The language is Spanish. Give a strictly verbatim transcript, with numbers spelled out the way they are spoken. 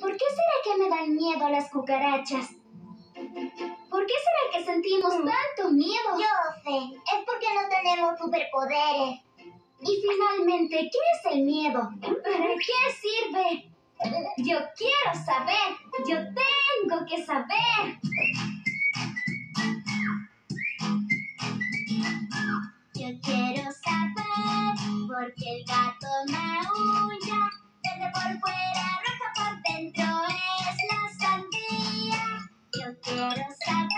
¿Por qué será que me dan miedo las cucarachas? ¿Por qué será que sentimos Mm. tanto miedo? Yo sé, es porque no tenemos superpoderes. Y finalmente, ¿qué es el miedo? ¿Para qué sirve? Yo quiero saber. Yo tengo que saber. Yo quiero saber por qué el gato maulla. Verde por fuera, roja por dentro es la sandía. Yo quiero saber.